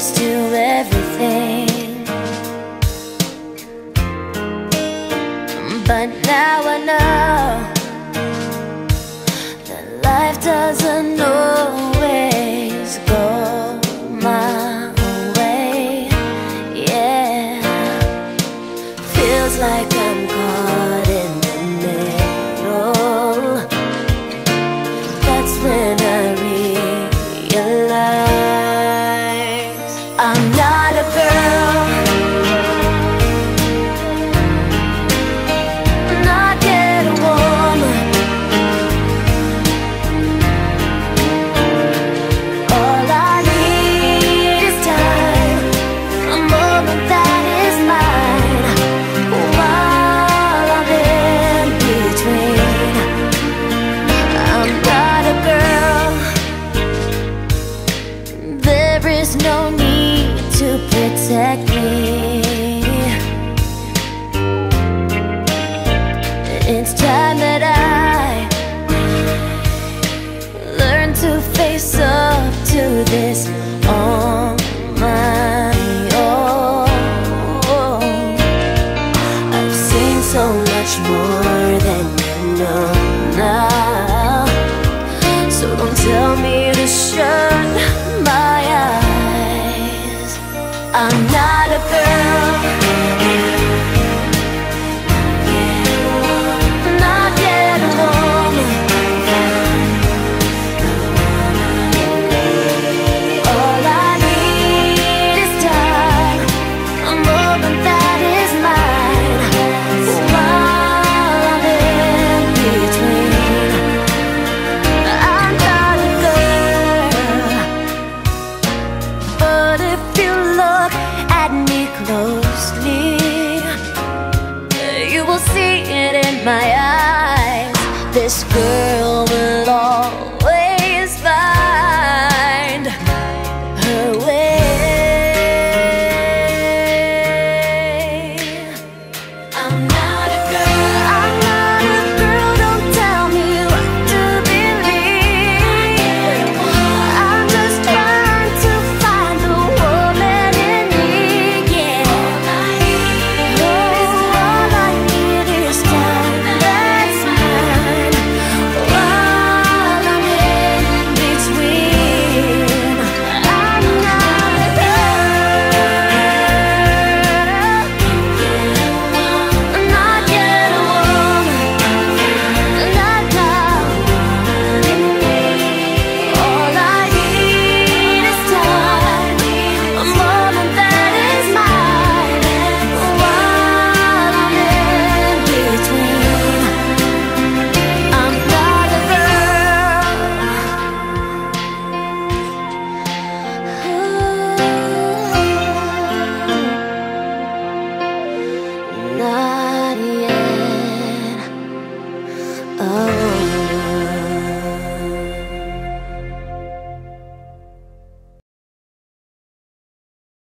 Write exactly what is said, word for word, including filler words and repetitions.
used to everything, but now I know that life doesn't always go my way. Yeah, feels like I'm caught in the middle. That's when I realize I'm not a girl, not yet a woman. All I need is time, a moment that is mine, while I'm in between. I'm not a girl, there is no need to protect me. It's time that I learn to face up to this